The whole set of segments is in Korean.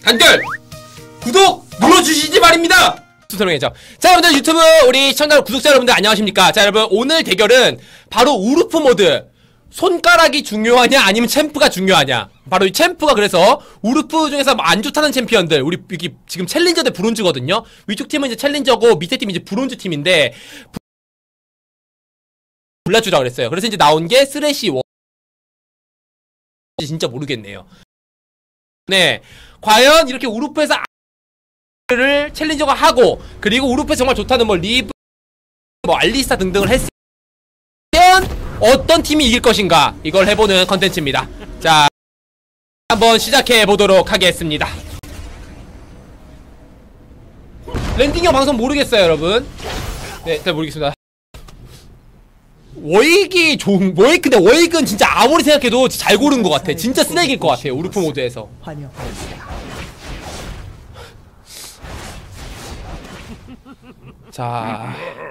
단결 구독 눌러주시지 말입니다. 설명해줘. 자, 여러분들 유튜브 우리 시청자 구독자 여러분들 안녕하십니까? 자, 여러분 오늘 대결은 바로 우르프 모드. 손가락이 중요하냐 아니면 챔프가 중요하냐. 바로 이 챔프가 그래서 우르프 중에서 안 좋다는 챔피언들, 우리 여기 지금 챌린저 대 브론즈거든요. 위쪽 팀은 이제 챌린저고 밑에 팀이 이제 브론즈 팀인데 골라주라 그랬어요. 그래서 이제 나온 게 쓰레쉬 원. 진짜 모르겠네요. 네, 과연 이렇게 우르프에서 를 챌린저가 하고, 그리고 우르프에 정말 좋다는 뭐 리브, 뭐 알리스타 등등을 했으면 어떤 팀이 이길 것인가, 이걸 해보는 컨텐츠입니다. 자, 한번 시작해 보도록 하겠습니다. 랜딩형 방송 모르겠어요, 여러분. 네, 잘 모르겠습니다. 워익이 좋은, 근데 워익은 진짜 아무리 생각해도 잘 고른 것 같아. 진짜 쓰레기일 것 같아요, 우르프 모드에서. 자,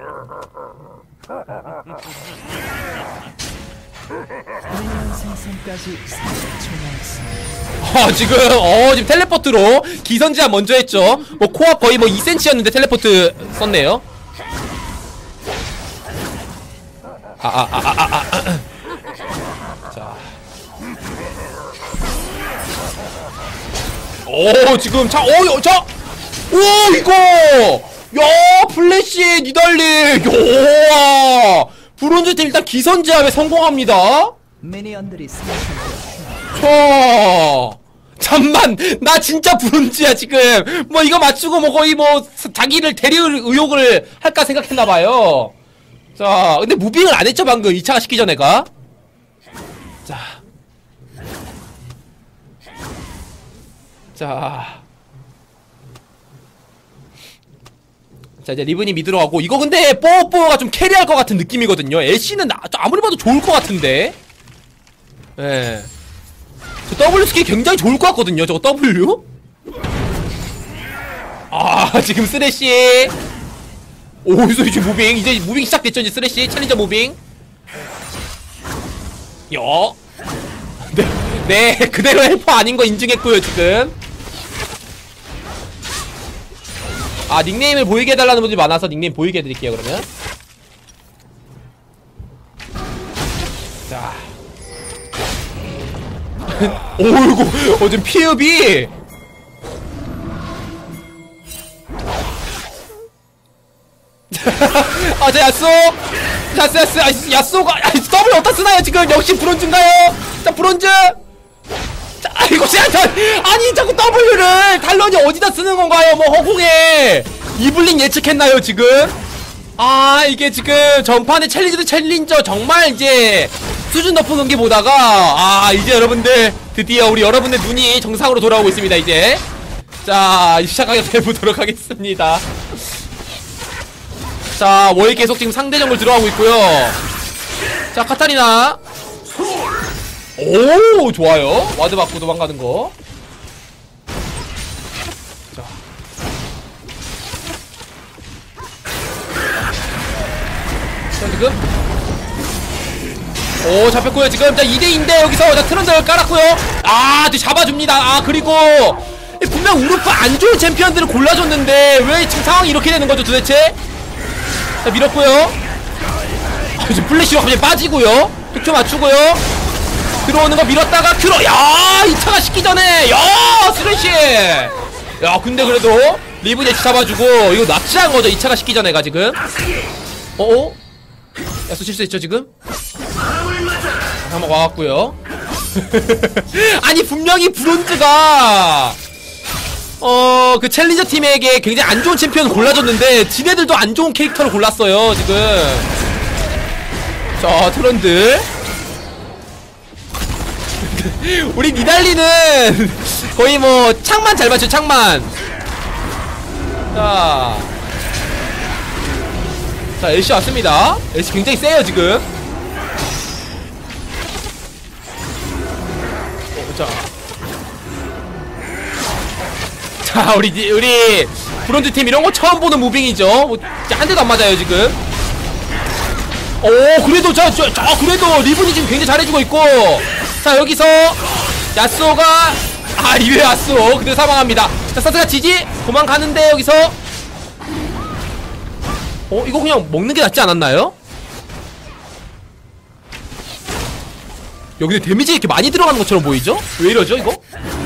지금 텔레포트로 기선제압 먼저 했죠. 뭐 코앞 거의 뭐 2cm였는데 텔레포트 썼네요. 자, 오, 지금 오, 이거 야, 플래시 니달리. 야, 브론즈 팀 일단 기선제압에 성공합니다. 잠만, 나 진짜 브론즈야 지금. 뭐 이거 맞추고 뭐 거의 뭐 자기를 데리울 의욕을 할까 생각했나봐요. 자, 근데 무빙을 안 했죠 방금 2차가 시기 전에 가. 자, 이제 리븐이 미드로 가고, 이거 근데 뽀뽀가 좀 캐리할 것 같은 느낌이거든요. 애쉬는 아무리 봐도 좋을 것 같은데. 예. 저 W 스킬 굉장히 좋을 것 같거든요, 저거 W? 지금 쓰레쉬. 오, 여기서 이제 무빙. 이제 무빙 시작됐죠, 이제 쓰레쉬. 챌린저 무빙. 네, 그대로 헬퍼 아닌 거 인증했고요, 지금. 닉네임을 보이게 해달라는 분들이 많아서 닉네임 보이게 해드릴게요, 그러면. 자. 오이고, 지금 피읍이. 자, 야쏘가, 더블 어디다 쓰나요, 지금? 역시 브론즈인가요? 자, 브론즈! 자, 이거 아니, 자꾸 W를 탈론이 어디다 쓰는 건가요? 뭐, 허공에 이블린 예측했나요, 지금? 이게 지금 전판에 챌린저 정말 이제 수준 높은 경기 보다가, 이제 여러분들, 드디어 우리 여러분의 눈이 정상으로 돌아오고 있습니다, 이제. 자, 시작하게 해보도록 하겠습니다. 자, 워익 계속 지금 상대 정글 들어가고 있고요. 자, 카타리나. 오, 좋아요. 와드 받고 도망가는 거. 자, 지금. 오, 잡혔고요. 지금. 자, 2대2인데 여기서. 자, 트런들 깔았고요. 잡아줍니다. 그리고 분명 우르프 안 좋은 챔피언들을 골라줬는데 왜 지금 상황이 이렇게 되는 거죠, 도대체? 자, 밀었고요. 지금 플래시로 갑자기 빠지고요. 득표 맞추고요. 들어오는 거 밀었다가 야, 2차가 식기 전에, 야, 쓰레쉬. 야, 근데 그래도 리븐 예치 잡아주고, 이거 납치한 거죠, 2차가 식기 전에가 지금. 야수 실수했죠 지금? 한번 와갖고요. 아니, 분명히 브론즈가 그 챌린저 팀에게 굉장히 안 좋은 챔피언을 골라줬는데 지네들도 안 좋은 캐릭터를 골랐어요 지금. 자, 트런들. 우리 니달리는 거의 뭐 창만 잘 맞춰, 창만. 자, 애쉬 왔습니다. 애쉬 굉장히 세요 지금. 자, 우리 브론즈 팀 이런 거 처음 보는 무빙이죠. 뭐, 한 대도 안 맞아요 지금. 그래도 그래도 리븐이 지금 굉장히 잘해주고 있고. 자, 여기서 야쏘가 아 리베 왔어. 그대로 사망합니다. 자 사스가 지지 도망가는데 여기서 이거 그냥 먹는 게 낫지 않았나요? 여기 데미지 이렇게 많이 들어가는 것처럼 보이죠? 왜 이러죠 이거?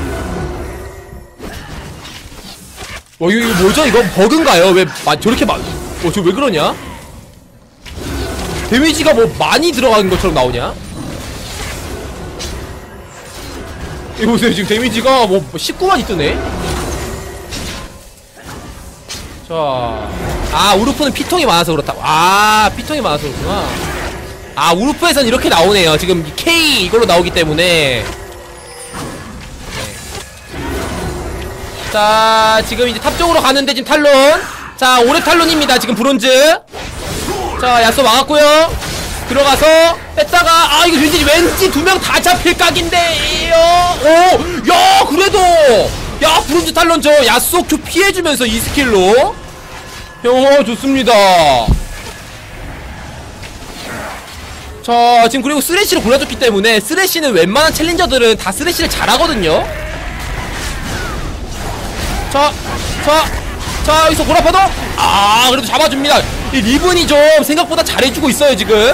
이거 뭐죠? 이거 버그인가요? 왜 저렇게 저 왜 그러냐? 데미지가 뭐 많이 들어가는 것처럼 나오냐? 이거 보세요. 지금 데미지가 뭐 19만이 뜨네? 자, 우루프는 피통이 많아서 그렇다고. 피통이 많아서 그렇구나. 우루프에선 이렇게 나오네요. 지금 K 이걸로 나오기 때문에. 네. 자, 지금 이제 탑 쪽으로 가는데 지금 탈론. 자, 오랩 탈론입니다. 지금 브론즈. 자, 야쏘 막았고요. 들어가서 뺐다가 이거 왠지 두 명 다 잡힐 각인데요. 야, 그래도 야, 브론즈 탈론 저 야쏘 큐 피해주면서 이 스킬로. 좋습니다. 자, 지금 그리고 쓰레쉬를 골라줬기 때문에 쓰레쉬는 웬만한 챌린저들은 다 쓰레쉬를 잘하거든요. 자, 여기서 고라파도 그래도 잡아줍니다. 이 리븐이 좀 생각보다 잘해주고 있어요 지금.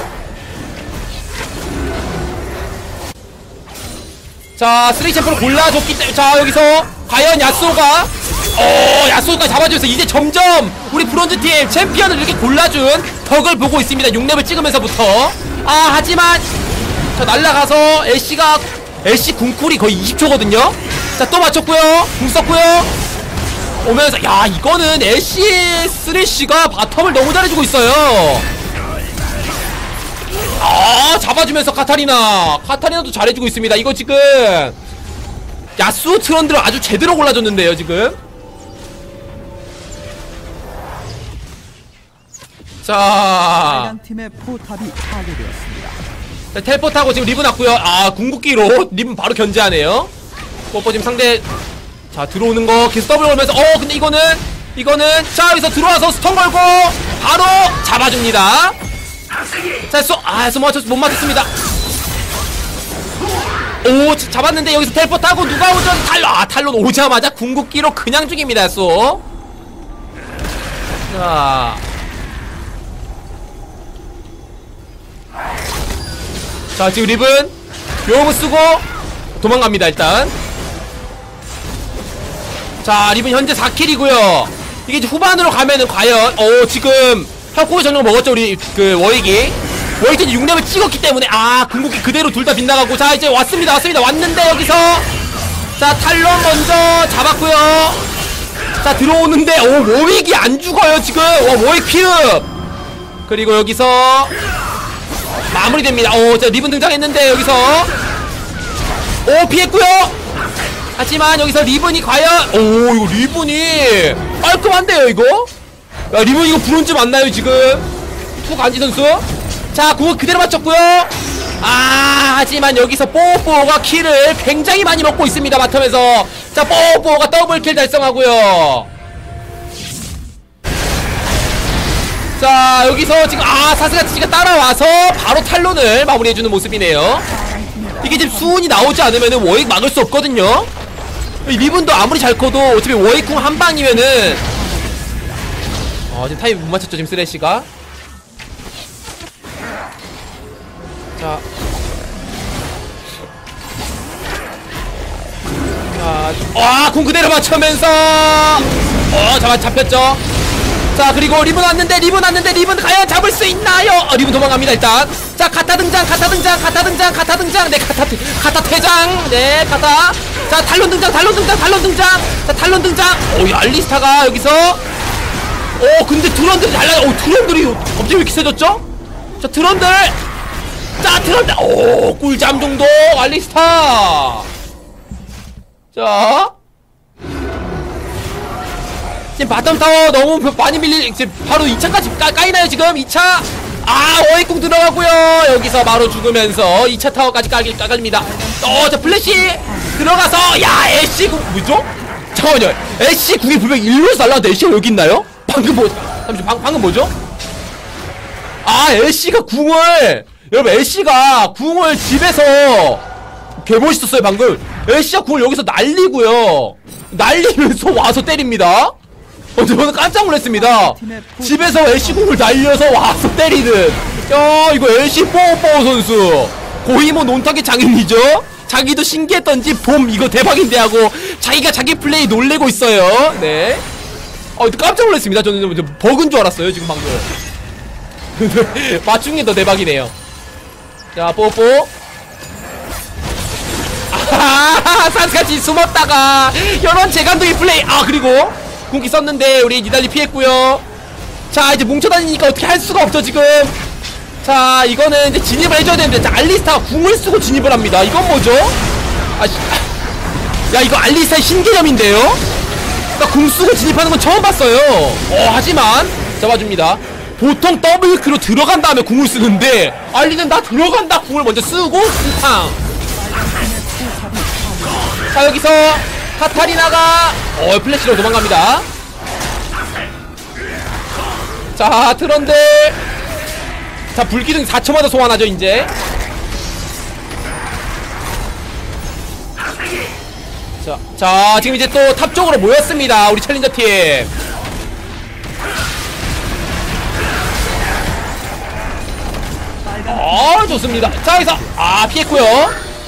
자, 쓰레쉬 챔프를 골라줬기 때문에 자, 여기서 과연 야쏘가 야쏘가 잡아주면서 이제 점점 우리 브론즈팀 챔피언을 이렇게 골라준 덕을 보고 있습니다. 6렙을 찍으면서부터. 하지만 자, 날라가서 애쉬 궁쿨이 거의 20초거든요 자, 또 맞췄고요. 궁 썼고요. 오면서 야, 이거는 애쉬 쓰레쉬가 바텀을 너무 잘해주고 있어요. 잡아주면서 카타리나도 잘해주고 있습니다. 이거 지금 야수 트런드를 아주 제대로 골라줬는데요 지금. 자, 팀의 포탑이 파괴되었습니다. 자, 텔포트하고 지금 리븐 왔고요. 궁극기로 리븐 바로 견제하네요. 뽀뽀 지금 상대 자, 들어오는 거 계속 더블 걸면서 근데 이거는 자, 여기서 들어와서 스턴 걸고 바로 잡아줍니다. 자, 못 맞췄습니다. 잡았는데 여기서 텔포트하고 누가 오죠? 탈론 오자마자 궁극기로 그냥 죽입니다. 자, 지금 리븐 요거 쓰고 도망갑니다. 일단 자, 리븐 현재 4킬이고요 이게 이제 후반으로 가면은 과연 지금 혈코의 전용 먹었죠 우리 그 워익이 6렙을 찍었기 때문에 궁극기 그대로 둘 다 빗나가고. 자, 이제 왔습니다. 왔는데 여기서 자, 탈론 먼저 잡았고요. 자, 들어오는데 워익이 안 죽어요 지금. 워익 피흡. 그리고 여기서 마무리됩니다. 자, 리븐 등장했는데 여기서 피했고요. 하지만 여기서 리븐이 과연 이거 리븐이 깔끔한데요 이거. 야, 리븐 이거 브론즈 맞나요 지금? 투간지 선수. 자, 궁을 그대로 맞췄고요. 하지만 여기서 뽀뽀가 킬을 굉장히 많이 먹고 있습니다 바텀에서. 자, 뽀뽀가 더블킬 달성하고요. 자, 여기서 지금 사스가치가 따라와서 바로 탈론을 마무리해주는 모습이네요. 이게 지금 수운이 나오지 않으면은 워익 막을 수 없거든요. 리븐도 아무리 잘 커도 어차피 워익궁 한 방이면은 지금 타이밍 못 맞췄죠 지금 쓰레쉬가. 궁 그대로 맞추면서 잡혔죠. 자, 그리고 리븐 왔는데 리븐 과연 잡을 수 있나요? 리븐 도망갑니다 일단. 자, 카타 등장. 네, 카타 퇴장. 네, 카타. 자, 탈론 등장. 자, 탈론 등장. 알리스타가 여기서 근데 트런들이 달라요. 트런들이 갑자기 왜 이렇게 세졌죠? 자, 트런들. 꿀잠 정도 알리스타. 자, 지금 바텀타워 너무 많이 지금 바로 2차까지 까이나요 지금? 2차 워익궁 들어가고요. 여기서 바로 죽으면서 2차 타워까지 까집니다. 자, 플래시 들어가서 애쉬 궁 뭐죠? 잠깐만요. 애쉬 궁이 분명 일로에서 날라왔는데 애쉬가 여기 있나요? 방금 뭐죠? 애쉬가 궁을 여러분 애쉬가 궁을 집에서 개멋있었어요 방금. 애쉬가 궁을 여기서 날리고요. 날리면서 와서 때립니다. 저는 깜짝 놀랐습니다. 집에서 애쉬 궁을 날려서 와서 때리는. 야, 이거 애쉬 뽀뽀 선수 거의 뭐 논탁의 장인이죠. 자기도 신기했던지 봄 이거 대박인데 하고 자기가 자기 플레이 놀래고 있어요. 네. 깜짝 놀랐습니다. 저는 버그인 줄 알았어요 지금 방금. 맞춘 게 더 대박이네요. 자, 뽀뽀. 아하하, 산스같이 숨었다가 이런 재간둥이 플레이. 그리고 궁기 썼는데 우리 니달리 피했고요. 자, 이제 뭉쳐다니니까 어떻게 할 수가 없죠 지금. 자, 이거는 이제 진입을 해줘야 되는데, 자, 알리스타가 궁을 쓰고 진입을 합니다. 이건 뭐죠? 야, 이거 알리스타의 신개념인데요? 그러니까 궁 쓰고 진입하는 건 처음 봤어요. 하지만 잡아줍니다. 보통 더블큐로 들어간 다음에 궁을 쓰는데 알리는 나 들어간다 궁을 먼저 쓰고 스탕. 자, 여기서 카타리나가 플래시로 도망갑니다. 자, 트런들. 자, 불기둥 4초마다 소환하죠 이제. 자, 지금 이제 또 탑 쪽으로 모였습니다 우리 챌린저 팀. 좋습니다. 자, 여기서 피했고요.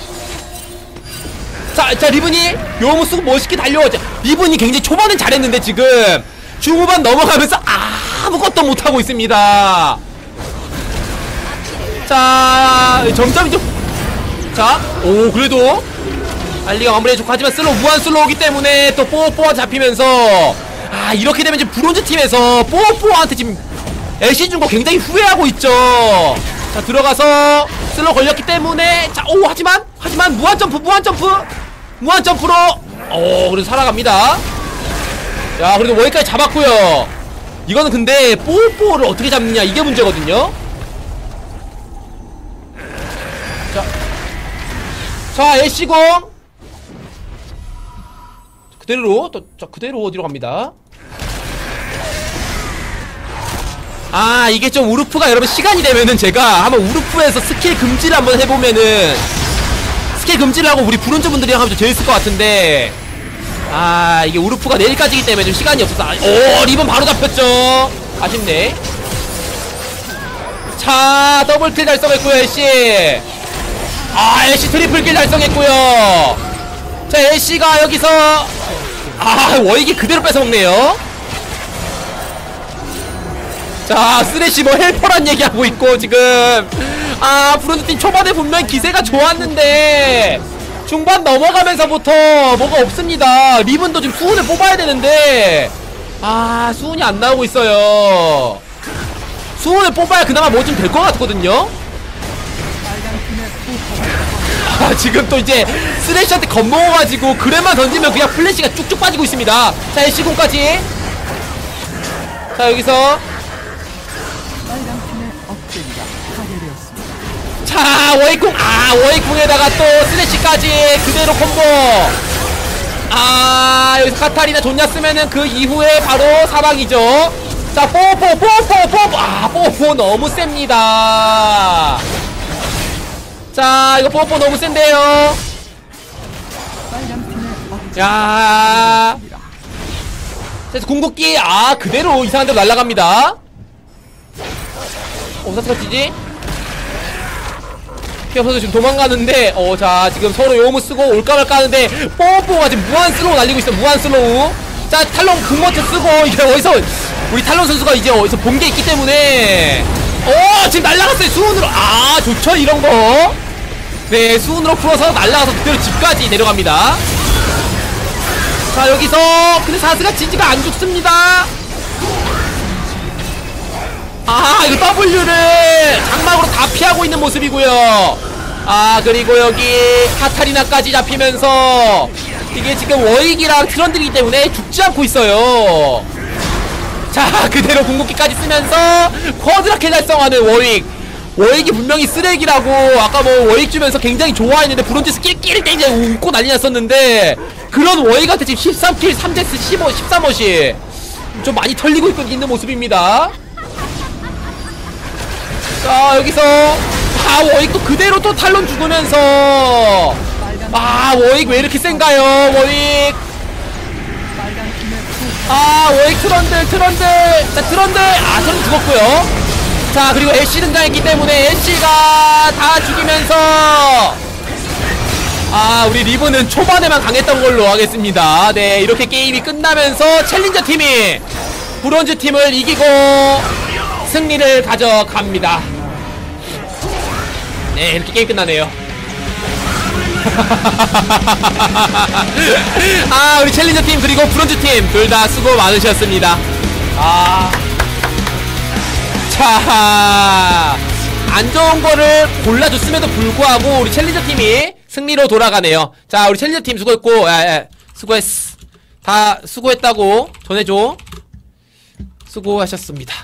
자, 리븐이 요무 쓰고 멋있게 달려오죠. 리븐이 굉장히 초반은 잘했는데 지금 중후반 넘어가면서 아무것도 못하고 있습니다. 자, 점점 좀. 자, 그래도 알리가 마무리해주고, 하지만 슬로우, 무한 슬로우기 때문에 또 뽀뽀가 잡히면서 이렇게 되면 지금 브론즈 팀에서 뽀뽀한테 지금 애쉬 준 거 굉장히 후회하고 있죠. 자, 들어가서 슬로우 걸렸기 때문에, 자, 하지만 무한 점프로 그래도 살아갑니다. 야, 그래도 여기까지 잡았고요. 이거는 근데 뽀뽀를 어떻게 잡느냐 이게 문제거든요. 자, 애쉬공 그대로 어디로 갑니다. 이게 좀 우르프가 여러분 시간이 되면은 제가 한번 우르프에서 스킬 금지를 한번 해보면은, 스킬 금지를 하고 우리 브론즈 분들이랑 하면 좀 재밌을 것 같은데, 이게 우르프가 내일까지이기 때문에 좀 시간이 없어서. 리본 바로 잡혔죠. 아쉽네. 자, 더블킬 달성했고요 애쉬. 애쉬 트리플킬 달성했고요. 자, 애쉬가 여기서 워익이 그대로 뺏어먹네요. 자, 쓰레쉬 뭐 헬퍼란 얘기하고 있고 지금. 브론즈팀 초반에 분명히 기세가 좋았는데 중반 넘어가면서부터 뭐가 없습니다. 리븐도 지금 수훈을 뽑아야 되는데 수훈이 안 나오고 있어요. 수훈을 뽑아야 그나마 뭐 좀 될 것 같거든요. 지금 또 이제 쓰레쉬한테 겁먹어가지고 그랩만 던지면 그냥 플래시가 쭉쭉 빠지고 있습니다. 자, 애쉬공까지. 자, 여기서 자, 워익궁. 워익궁에다가 또 쓰레쉬까지 그대로 콤보. 여기서 카타리나 존냐 쓰면은 그 이후에 바로 사망이죠. 자, 뽀뽀 너무 셉니다. 자, 이거 뽀뽀 너무 센데요. 야, 그래서 궁극기 그대로 이상한 데로 날아갑니다. 사스가 찌지? 피어 선수 지금 도망가는데, 자, 지금 서로 요무 쓰고 올까 말까 하는데 뽀뽀가 지금 무한 슬로우 날리고 있어. 무한 슬로우. 자, 탈론 궁머트 쓰고 이게 어디서 우리 탈론 선수가 이제 어디서 본 게 있기 때문에 지금 날아갔어요. 수훈으로. 좋죠 이런거. 네, 수훈으로 풀어서 날아가서 그대로 집까지 내려갑니다. 자, 여기서 근데 사스가 지지가 안 죽습니다. 이거 W를 장막으로 다 피하고 있는 모습이고요. 그리고 여기 카타리나까지 잡히면서 이게 지금 워익이랑 트런들이기 때문에 죽지 않고 있어요. 자, 그대로 궁극기까지 쓰면서 쿼드라킬 달성하는 워익이 분명히 쓰레기라고 아까 뭐 워익 주면서 굉장히 좋아했는데 브론즈 스킬끼리 이제 웃고 난리 났었는데, 그런 워익한테 지금 13킬 3데스 13어시 좀 많이 털리고 있는 모습입니다. 자, 여기서 워익도 그대로 또 탈론 죽으면서 아 워익 왜 이렇게 센가요 워익. 아 워익 트런들 자 트런들 아 트런들 죽었고요. 자 그리고 애쉬 등장했기 때문에 애쉬가 다 죽이면서 아 우리 리브는 초반에만 강했던 걸로 하겠습니다. 네 이렇게 게임이 끝나면서 챌린저 팀이 브론즈 팀을 이기고 승리를 가져갑니다. 네 이렇게 게임 끝나네요. 아 우리 챌린저 팀 그리고 브론즈 팀 둘 다 수고 많으셨습니다. 아 자 안 좋은 거를 골라줬음에도 불구하고 우리 챌린저 팀이 승리로 돌아가네요. 자 우리 챌린저 팀 수고했고 수고했어. 다 수고했다고 전해줘. 수고하셨습니다.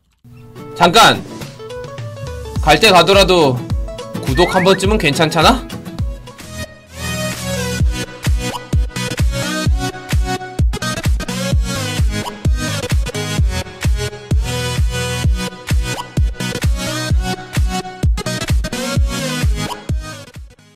잠깐 갈 때 가더라도 구독 한 번쯤은 괜찮잖아?